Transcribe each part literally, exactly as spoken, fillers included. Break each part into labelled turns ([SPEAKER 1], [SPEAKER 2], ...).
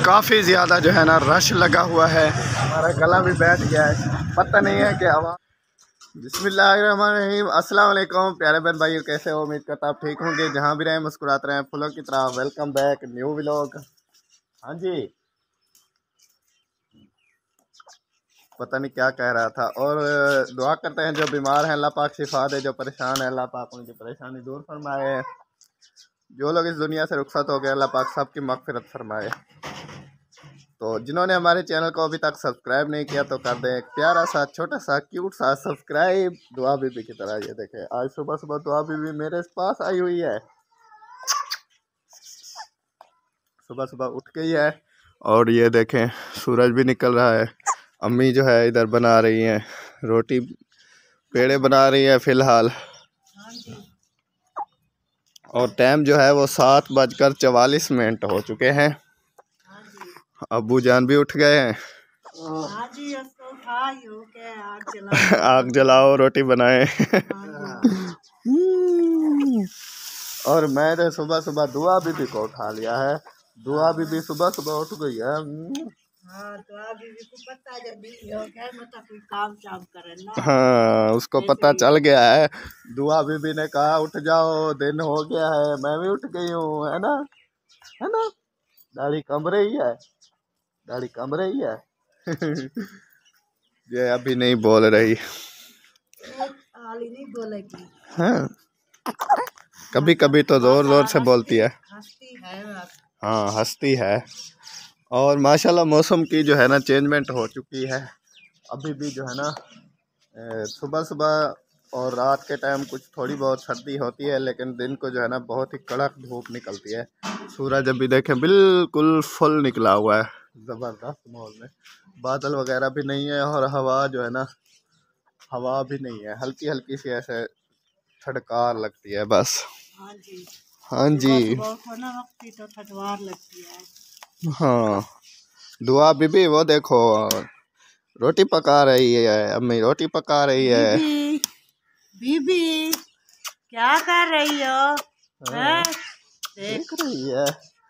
[SPEAKER 1] काफ़ी ज़्यादा जो है ना रश लगा हुआ है। हमारा गला भी बैठ गया है, पता नहीं है कि आवाज़। बिस्मिल्लाहिर्रहमानिर्रहीम। अस्सलाम वालेकुम प्यारे बहन भाइयों, कैसे हो? उम्मीद करता आप ठीक होंगे, जहाँ भी रहें मुस्कुराते रहें फूलों की तरह। Welcome back new vlog. हाँ जी, पता नहीं क्या कह रहा था। और दुआ करते हैं जो बीमार हैं अल्लाह पाक शिफा दे, जो परेशान है अल्लाह पाक उनकी परेशानी दूर फरमाए, जो लोग इस दुनिया से रुखसत हो गए अल्लाह पाक सबकी मगफिरत फरमाए। तो जिन्होंने हमारे चैनल को अभी तक सब्सक्राइब नहीं किया तो कर दें एक प्यारा सा छोटा सा क्यूट सा सब्सक्राइब दुआ बीबी की तरह। ये देखें, आज सुबह सुबह दुआ बीबी मेरे पास आई हुई है, सुबह सुबह उठ गई है। और ये देखें सूरज भी निकल रहा है। अम्मी जो है इधर बना रही हैं रोटी, पेड़े बना रही है फ़िलहाल। और टाइम जो है वो सात बजकर चवालीस मिनट हो चुके हैं। अब्बू जान भी उठ गए हैं। आग जलाओ रोटी बनाए। और मैंने सुबह सुबह दुआ बीबी को उठा लिया है। दुआ बीबी सुबह सुबह उठ गई है। हाँ, उसको पता चल गया है। दुआ बीबी ने कहा उठ जाओ, दिन हो गया है। मैं भी उठ गई हूँ, है ना, है ना। दाढ़ी कम रही है, दाढ़ी कम रही है। ये अभी नहीं बोल रही, नहीं बोलेगी। हाँ, कभी कभी तो जोर जोर से बोलती है। हाँ, हंसती है। और माशाल्लाह मौसम की जो है ना चेंजमेंट हो चुकी है। अभी भी जो है ना सुबह सुबह और रात के टाइम कुछ थोड़ी बहुत सर्दी होती है, लेकिन दिन को जो है ना बहुत ही कड़क धूप निकलती है। सूरज अभी देखें बिल्कुल फुल निकला हुआ है, ज़बरदस्त माहौल में। बादल वगैरह भी नहीं है और हवा जो है ना, हवा भी नहीं है, हल्की हल्की सी ऐसे ठड़कार लगती है बस। हाँ जी, हाँ जी, तो ठटवार लगती है। हाँ, दुआ बीबी वो देखो रोटी पका रही है, अम्मी रोटी पका रही है। बीबी, बीबी क्या कर रही हो? हाँ, देख रही है।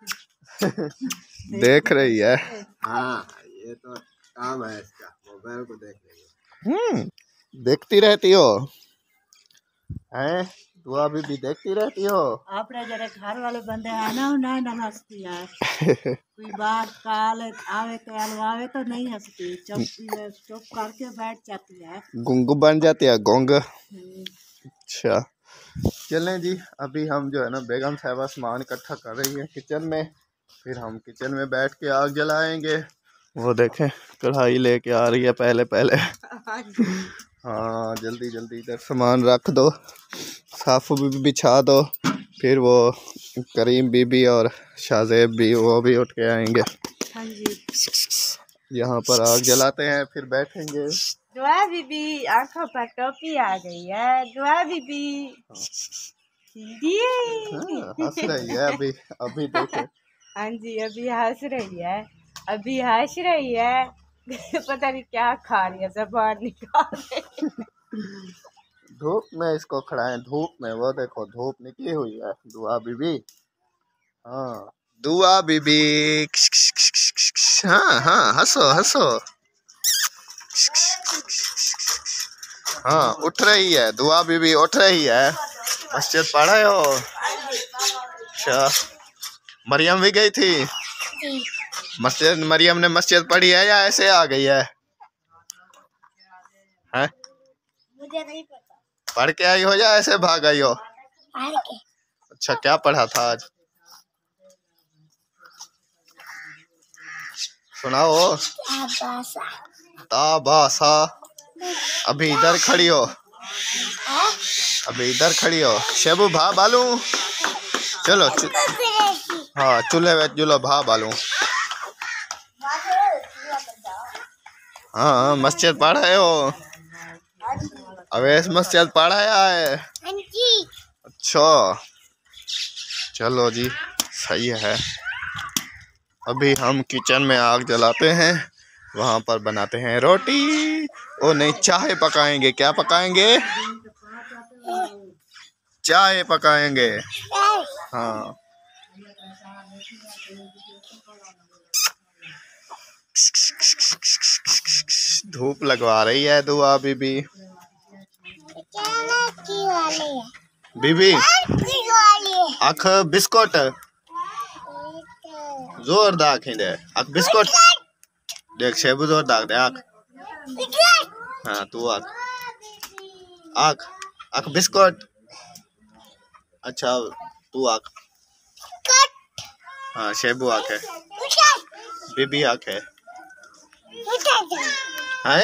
[SPEAKER 1] देख रही है। हाँ, ये तो काम है इसका, मोबाइल को देख रही है। हम्म, देखती रहती हो हैं? दुआ बीबी देखती रहती हो। आपने जरा घर वाले बंदे हैं ना, नहीं ना हंसती है। कोई बात काल आवे तो आवे तो नहीं हंसती, चुप चुप करके बैठ जाती है, गुंग बन जाती है, गोंग। अच्छा, चलें जी, अभी हम जो है ना बेगम साहिबा सामान इकट्ठा कर रही है किचन में, फिर हम किचन में बैठ के आग जलाएंगे। वो देखें कढ़ाई लेके आ रही है पहले पहले। हाँ, जल्दी जल्दी इधर सामान रख दो, साफू भी बिछा दो, फिर वो करीम बीबी और शाहजेब भी वो भी उठ के आएंगे। हाँ जी, यहाँ पर आग जलाते हैं फिर बैठेंगे। दुआ बीबी आंखों पर टोपी आ गई है। दुआ बीबी हाँ, हंस रही है अभी, अभी देखे। हाँ जी, अभी हंस रही है, अभी हंस रही है। पता नहीं क्या खा रही है, ज़बान निकाल रही है। धूप में इसको खड़ा है, धूप में, वो देखो धूप निकली हुई है। दुआ बीबी, हाँ दुआ बीबी, हाँ हाँ हंसो हंसो। हाँ, उठ रही है दुआ बीबी, उठ रही है। मस्जिद पढ़े हो? अच्छा, मरियम भी गई थी मस्जिद? मरियम ने मस्जिद पढ़ी है या ऐसे आ गई है? हैं? मुझे नहीं पता। पढ़ के आई हो या ऐसे भाग आई हो? पढ़ के। अच्छा, क्या पढ़ा था आज? सुनाओ। ताबासा। ताबासा। अभी इधर खड़ी हो, अभी इधर खड़ी हो। शेबू भा बालू, चलो चु... हाँ चूल्हे में जुलो भा बालू। हाँ, मस्जिद पढ़े हो? अवेश मस्जिद पढ़ाया है। अच्छा, चलो जी, सही है। अभी हम किचन में आग जलाते हैं, वहाँ पर बनाते हैं रोटी। ओ नहीं, चाय पकाएंगे। क्या पकाएंगे? चाय पकाएंगे। हाँ, धूप लगवा रही है दुआ बीबी। बीबी अख बिस्कुट जोर दाग दे। अख बिस्कुट देख शेबू जोर दाग दे। आख हाँ तू आख आख आख बिस्कुट। अच्छा तू आख। हाँ शेबू आख है। बीबी आख है। है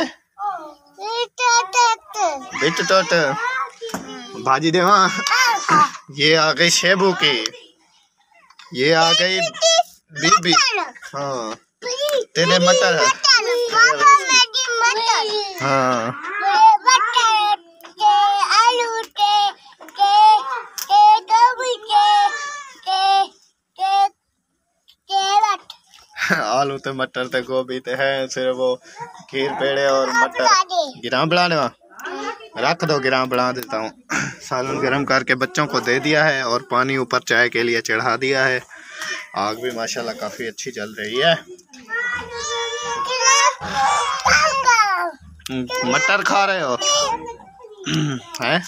[SPEAKER 1] बिट टोट भाजी दे वहाँ। ये आ गई शेबू की। ये आ गई बीबी। हाँ तेरे मटर है। हाँ आलू ते मटर ते गोभी ते है सिर्फ वो खीर पेड़े और मटर। गिरा बना दे रख दो। गिरा बना देता हूँ। सालन गर्म करके बच्चों को दे दिया है और पानी ऊपर चाय के लिए चढ़ा दिया है। आग भी माशाल्लाह काफी अच्छी जल रही है। मटर खा रहे हो हैं?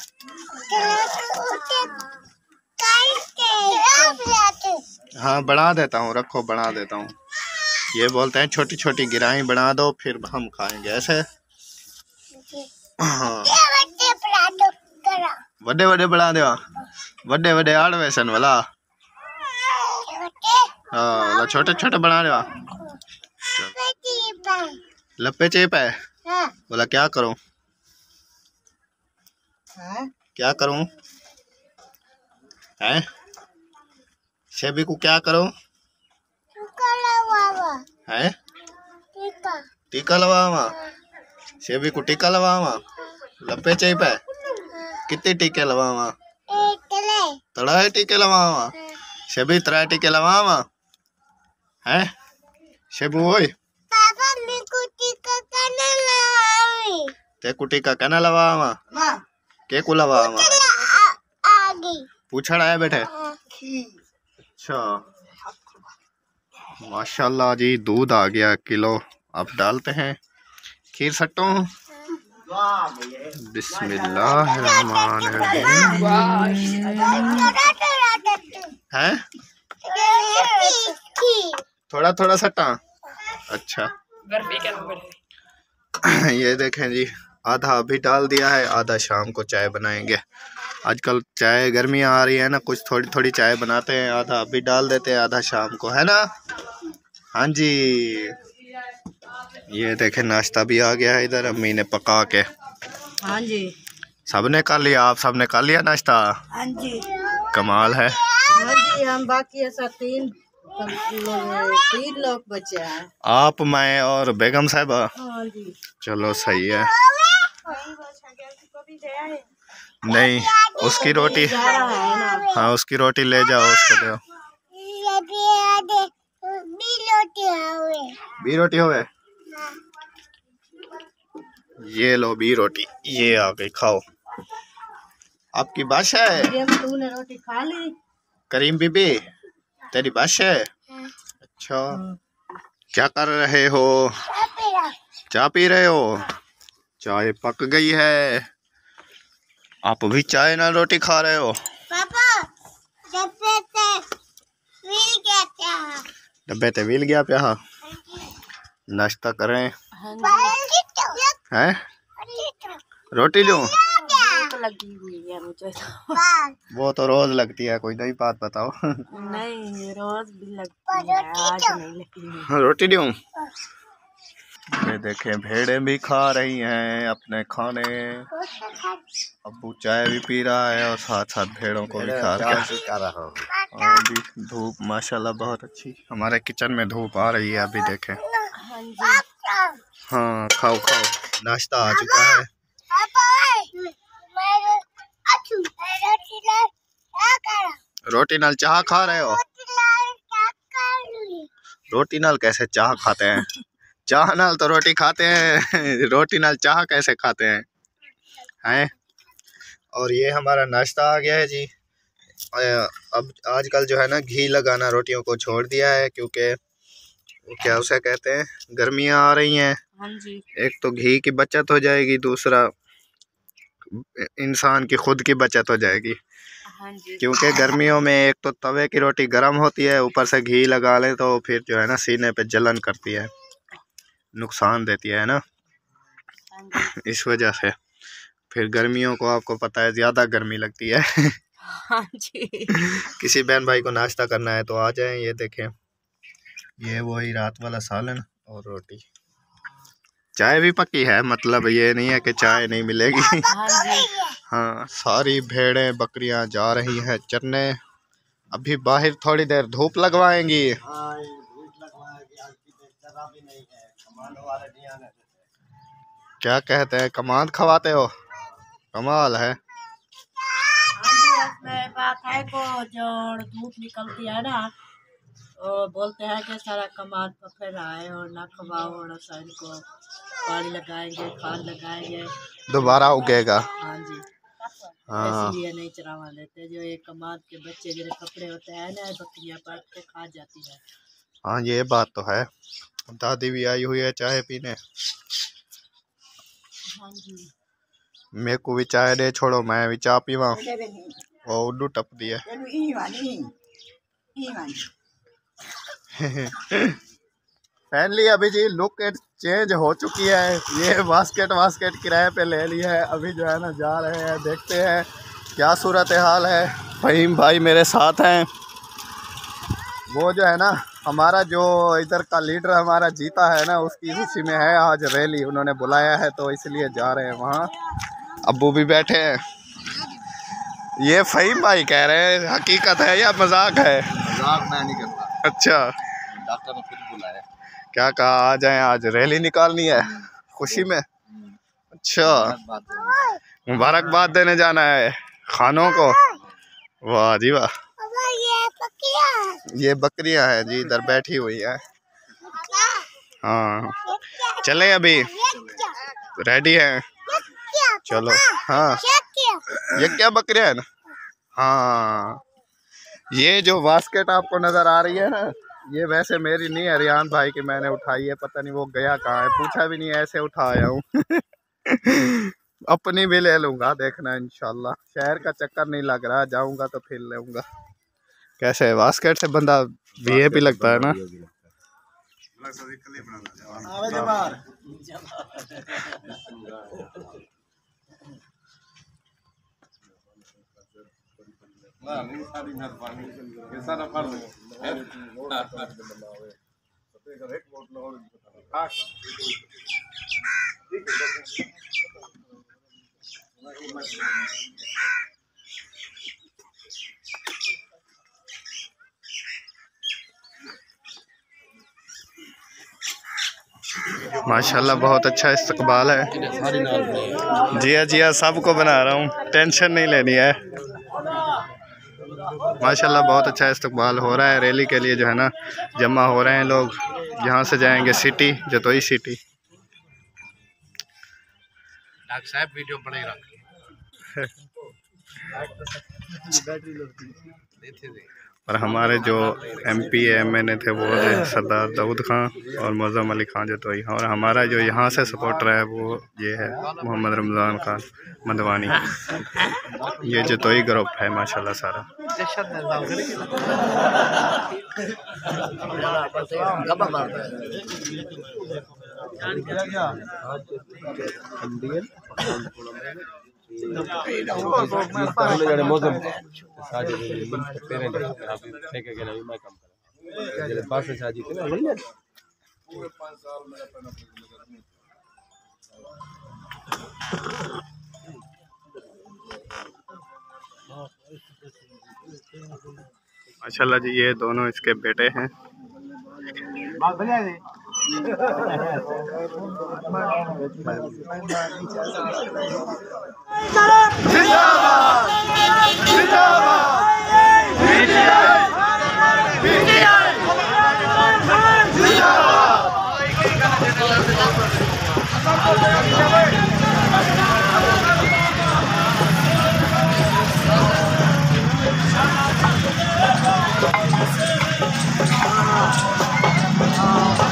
[SPEAKER 1] हाँ बना देता हूँ। रखो बना देता हूँ। ये बोलते हैं छोटी छोटी गिराई बना दो फिर हम खाएंगे ऐसे। हाँ बड़े बड़े बना दो। बड़े बड़े आड़ वैसन वाला। हाँ छोटे छोटे बना दो। लपे चेप है। बोला क्या करूं? क्या करूं? हैं? शेबी को क्या करूं? हैं? टीका लवावा। शेबी को टीका लवावा। लपे चेप है। कितने टीके लवावा? तड़ाए टीके लवावा। शेबी तड़ाए टीके लवावा। हैं? शेबू होई ते कुटी का कहना लवावा। के को लवावा? पूछड़ आया बैठे। अच्छा माशाल्लाह जी दूध आ गया किलो। अब डालते हैं खीर सट्टो। बिस्मिल्लाहिर्रहमानिर्रहीम। हैं? थोड़ा थोड़ा सट्टा। अच्छा ये देखें जी आधा अभी डाल दिया है। आधा शाम को चाय बनाएंगे। आजकल चाय गर्मियाँ आ रही है ना कुछ थोड़ी थोड़ी चाय बनाते हैं। आधा अभी डाल देते हैं आधा शाम को है ना। हाँ जी ये देखें नाश्ता भी आ गया है इधर अम्मी ने पका के।
[SPEAKER 2] हाँ जी
[SPEAKER 1] सबने कर लिया। आप सबने कर लिया नाश्ता?
[SPEAKER 2] हाँ जी
[SPEAKER 1] कमाल है।
[SPEAKER 2] हाँ जी हम बाकी ऐसा तीन तीन लोग बचे हैं।
[SPEAKER 1] आप मैं और बेगम साहिबा।
[SPEAKER 2] हाँ जी
[SPEAKER 1] चलो सही है। नहीं उसकी रोटी। हाँ उसकी रोटी ले जाओ उसको दो। बी रोटी होवे। ये लो बी रोटी ये आ गई खाओ। आपकी बादशाह है।
[SPEAKER 2] तूने रोटी खा ली?
[SPEAKER 1] करीम बीबी तेरी बादशाह है। अच्छा क्या कर रहे हो? चाय पी रहे हो? चाय पक गई है। आप भी चाय ना रोटी खा रहे हो?
[SPEAKER 3] पापा डब्बे ते विल गया क्या?
[SPEAKER 1] डब्बे ते विल गया प्या। नाश्ता करें हैं? रोटी लूं?
[SPEAKER 2] लगी हुई है मुझे तो।
[SPEAKER 1] वो तो रोज लगती है। कोई नई बात बताओ।
[SPEAKER 2] नहीं रोज भी लगती है आज नहीं लगी।
[SPEAKER 1] रोटी दूं? ये देखें भेड़ें भी खा रही हैं अपने खाने। अब्बू चाय भी पी रहा है और साथ साथ भेड़ों को भी खा रहा है। हाँ जी धूप माशाल्लाह बहुत अच्छी। हमारे किचन में धूप आ रही है अभी देखें। हाँ खाओ खाओ नाश्ता आ चुका है। रोटी नाल चाह खा रहे हो? रोटी नाल कैसे चाह खाते हैं? चाह नाल तो रोटी खाते हैं। रोटी नाल चाह कैसे खाते हैं? हैं? और ये हमारा नाश्ता आ गया है जी। अब आजकल जो है ना घी लगाना रोटियों को छोड़ दिया है क्योंकि वो क्या उसे कहते हैं, गर्मियाँ आ रही हैं।
[SPEAKER 2] हाँ जी।
[SPEAKER 1] एक तो घी की बचत हो जाएगी, दूसरा इंसान की खुद की बचत हो जाएगी।
[SPEAKER 2] हाँ जी।
[SPEAKER 1] क्योंकि गर्मियों में एक तो तवे की रोटी गर्म होती है, ऊपर से घी लगा लें तो फिर जो है ना सीने पे जलन करती है, नुकसान देती है ना। इस वजह से फिर गर्मियों को आपको पता है ज़्यादा गर्मी लगती है।
[SPEAKER 2] हाँ जी।
[SPEAKER 1] किसी बहन भाई को नाश्ता करना है तो आ जाएं। ये देखें, ये वही रात वाला सालन और रोटी। चाय भी पकी है, मतलब ये नहीं है कि चाय नहीं मिलेगी। हाँ, सारी भेड़ें बकरियां जा रही हैं चरने। अभी बाहर थोड़ी देर धूप लगवाएंगी। क्या कहते हैं, कमांड खवाते हो? कमाल है।
[SPEAKER 2] इसमें बात है को जो धूप निकलती है ना, वो बोलते हैं कि सारा कमाद पकड़ रहा है और ना खवाओ और साइड को पानी लगाएंगे, खाद लगाएंगे, दोबारा
[SPEAKER 1] उगेगा।
[SPEAKER 2] हाँ जी।
[SPEAKER 1] हाँ,
[SPEAKER 2] इसलिए नहीं चरावा लेते। जो ये कमाद के बच्चे जो कपड़े होते हैं ना, बकरियां पाट के खा जाती है।
[SPEAKER 1] हाँ ये बात तो है। दादी भी आई हुई है चाय पीने।
[SPEAKER 2] हाँ जी।
[SPEAKER 1] मेरे को भी चाय दे छोड़ो, मैं भी चाय पीवा। वो उड्डू टप दिया। फाइनली अभी जी लुक चेंज हो चुकी है। ये बास्केट वास्केट किराए पे ले लिया है। अभी जो है ना जा रहे हैं, देखते हैं क्या सूरत हाल है। फहीम भाई मेरे साथ हैं। वो जो है ना हमारा जो इधर का लीडर हमारा जीता है ना, उसकी खुशी में है आज रैली, उन्होंने बुलाया है तो इसलिए जा रहे हैं वहाँ। अब्बू भी बैठे हैं। ये फहीम भाई कह रहे हैं हकीकत है या मजाक है?
[SPEAKER 4] मजाक मैं नहीं करता।
[SPEAKER 1] अच्छा,
[SPEAKER 4] डॉक्टर ने खुद बुलाया।
[SPEAKER 1] क्या कहा, आ जाए, आज रैली निकालनी है खुशी में। अच्छा, मुबारकबाद देने जाना है खानों को। वाह जी वाह। ये बकरियां हैं जी, इधर बैठी हुई हैं। हाँ चले, अभी रेडी हैं, चलो। हाँ ये क्या बकरियां हैं ना? हाँ, ये जो बास्केट आपको नजर आ रही है ना, ये वैसे मेरी नहीं है, रियान भाई की मैंने उठाई है। पता नहीं वो गया कहाँ है, पूछा भी नहीं, ऐसे उठा आया हूँ। अपनी भी ले लूँगा, देखना इंशाल्लाह। शहर का चक्कर नहीं लग रहा, जाऊँगा तो फिर लूँगा। कैसे बास्केट से बंदा वीआईपी लगता है ना। माशाल्लाह बहुत अच्छा इस्तकबाल है। जिया जिया सबको बना रहा हूँ, टेंशन नहीं लेनी है। माशाल्लाह बहुत अच्छा इस्तकबाल हो रहा है। रैली के लिए जो है ना जमा हो रहे हैं लोग। यहाँ से जाएंगे सिटी, जतोई सिटी।
[SPEAKER 4] डॉक्टर साहब वीडियो बनेगा।
[SPEAKER 1] और हमारे जो एमपी एम एन ए थे वो थे सरदार दाऊद खान और मौज़म अली खान जतोई। और हमारा जो यहाँ से सपोर्टर है वो ये है मोहम्मद रमज़ान खान मदवानी। ये जतोई ग्रुप है माशाल्लाह सारा। माशाल्लाह जी, ये दोनों इसके बेटे हैं।
[SPEAKER 5] Oh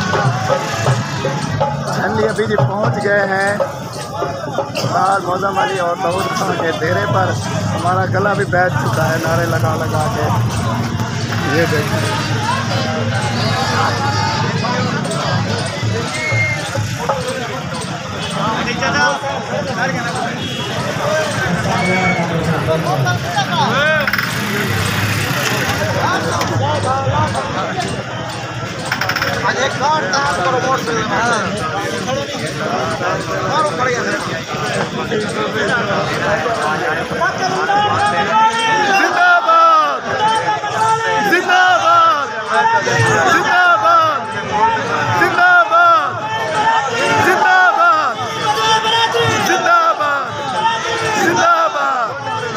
[SPEAKER 1] जी पहुंच गए हैं उस्ताद मौज़म अली और दाऊद खान के डेरे पर। हमारा गला भी बैठ चुका है नारे लगा लगा के। ये देखें जिंदाबाद जिंदाबाद जिंदाबाद जिंदाबाद जिंदाबाद जिंदाबाद जिंदाबाद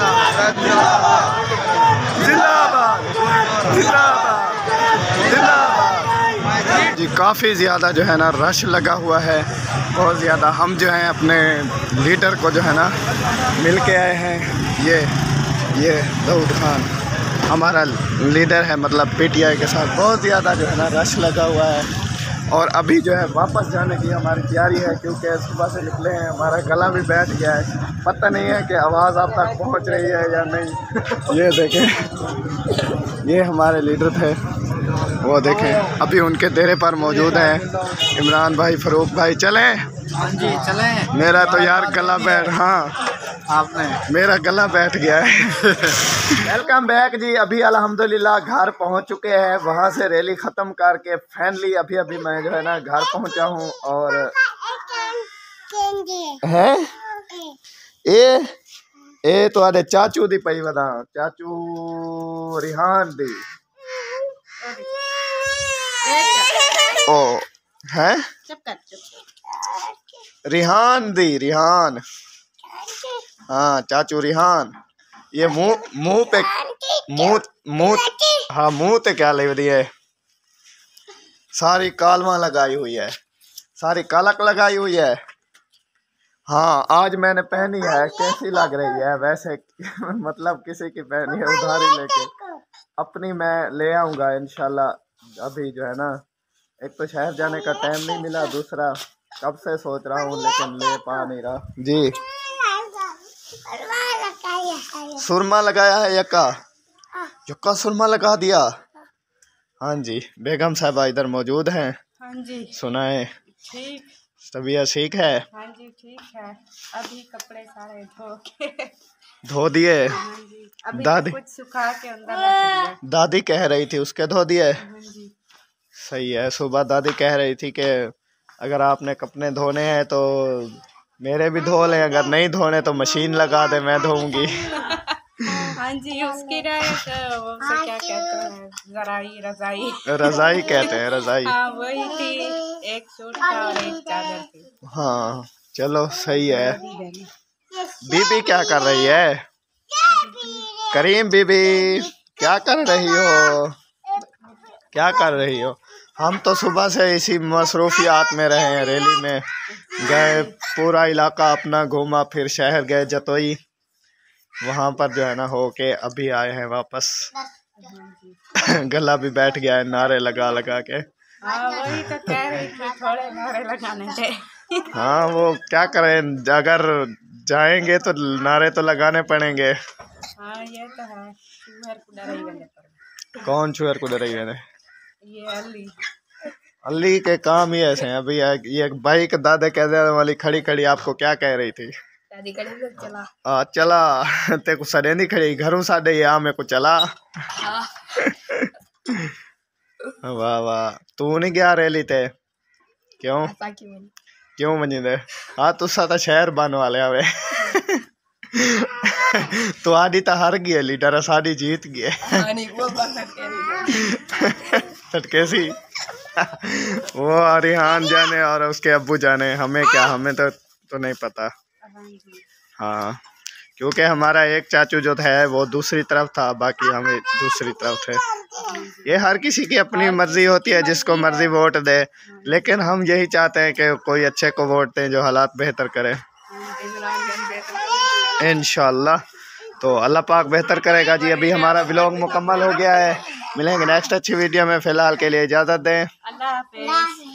[SPEAKER 1] जिंदाबाद जिंदाबाद जी। काफ़ी ज़्यादा जो है ना रश लगा हुआ है, बहुत ज़्यादा। हम जो हैं अपने लीडर को जो है ना मिल के आए हैं। ये ये दाऊद खान हमारा लीडर है, मतलब पीटीआई के साथ। बहुत ज़्यादा जो है ना रश लगा हुआ है और अभी जो है वापस जाने की हमारी तैयारी है, क्योंकि सुबह से निकले हैं। हमारा गला भी बैठ गया है, पता नहीं है कि आवाज़ आप तक पहुंच रही है या नहीं। ये देखें, ये हमारे लीडर थे, वो देखें अभी उनके डेरे पर मौजूद हैं। इमरान भाई, फ़रूक भाई, चले?
[SPEAKER 2] हाँ जी चलें।
[SPEAKER 1] मेरा तो यार गला बैठ, हाँ
[SPEAKER 2] आपने
[SPEAKER 1] मेरा गला बैठ गया है। वेलकम बैक जी। अभी अल्हम्दुलिल्लाह घर पहुंच चुके हैं, वहां से रैली ख़त्म करके फाइनली अभी अभी मैं जो है ना घर पहुंचा हूं। और है ए ए तो आदे चाचू दी पई वदा, चाचू रिहान दी ओ है रिहान दी, रिहान, हाँ चाचू रिहान। ये मुंह मुंह पे मुंह मुंह हाँ मुंह पे क्या लग रही है? सारी कालवा लगाई हुई है, सारी कालक लगाई हुई है। हाँ आज मैंने पहनी है, कैसी लग रही है वैसे? मतलब किसी की पहनी है उधारी लेके, अपनी मैं ले आऊँगा इंशाल्लाह। अभी जो है ना एक तो शहर जाने का टाइम नहीं मिला, दूसरा कब से सोच रहा हूँ लेकिन ले पा नहीं रहा जी। सुरमा लगाया है यक्का, यक्का सुरमा लगा दिया। हाँ जी, बेगम साहबा इधर मौजूद हैं।
[SPEAKER 2] हाँ जी
[SPEAKER 1] सुनाए
[SPEAKER 2] ठीक,
[SPEAKER 1] तबीयत ठीक है?
[SPEAKER 2] हाँ जी ठीक है। अभी कपड़े सारे धो के
[SPEAKER 1] धो दिए?
[SPEAKER 2] हाँ जी, अभी
[SPEAKER 1] दादी
[SPEAKER 2] कुछ सुखा के अंदर रख दिया।
[SPEAKER 1] दादी कह रही थी उसके धो दिए?
[SPEAKER 2] हाँ जी
[SPEAKER 1] सही है। सुबह दादी कह रही थी कि अगर आपने कपड़े धोने हैं तो मेरे भी धो लें, अगर नहीं धोने तो मशीन लगा दे, मैं धोऊंगी।
[SPEAKER 2] हाँ जी उसकी राय तो वो उसे क्या कहते हैं, जराई रजाई
[SPEAKER 1] रजाई कहते हैं, रजाई।
[SPEAKER 2] हाँ वही थी, एक सूट था और एक चादर थी।
[SPEAKER 1] हाँ चलो सही है। बीबी क्या कर रही है? करीम बीबी क्या कर रही हो? क्या कर रही हो? हम तो सुबह से इसी मसरूफियात में रहे हैं। रैली में गए, पूरा इलाका अपना घूमा, फिर शहर गए जतोई, वहाँ पर जो है ना हो के अभी आए हैं वापस। गला भी बैठ गया है नारे लगा लगा के।
[SPEAKER 2] हाँ वही तो कह रही थी, थोड़े नारे लगाने थे।
[SPEAKER 1] हाँ वो क्या करें, अगर जाएंगे तो नारे तो लगाने पड़ेंगे।
[SPEAKER 2] हाँ ये तो है, चूहर को डर ही गले पर।
[SPEAKER 1] कौन चूहर को डर गए?
[SPEAKER 2] ये अली
[SPEAKER 1] अली के काम ही ऐसे हैं। अभी ये बाइक दादा कहते वाली खड़ी खड़ी आपको क्या कह रही थी?
[SPEAKER 2] दादी कड़ी को चला
[SPEAKER 1] आ, चला ते को सड़े नहीं खड़ी घरों साढ़े ये में को चला। वाह वाह, तू नहीं गया रैली ते? क्यों क्यों मनी दे? हाँ तुसा तो शहर बन वाले आवे। तो आडी तो हार गई लीडर, साड़ी जीत गए। टटके सी वो रिहान जाने और उसके अब्बू जाने, हमें क्या, हमें तो तो नहीं पता। हाँ क्योंकि हमारा एक चाचू जो है वो दूसरी तरफ था, बाकी हम दूसरी तरफ थे। ये हर किसी की अपनी मर्जी होती है, जिसको मर्जी वोट दे, लेकिन हम यही चाहते हैं कि कोई अच्छे को वोट दें जो हालात बेहतर करे इंशाल्लाह। तो अल्लाह पाक बेहतर करेगा जी। अभी हमारा व्लॉग मुकम्मल हो गया है, मिलेंगे नेक्स्ट अच्छी वीडियो में। फ़िलहाल के लिए इजाज़त दें,
[SPEAKER 2] अल्लाह हाफ़िज़।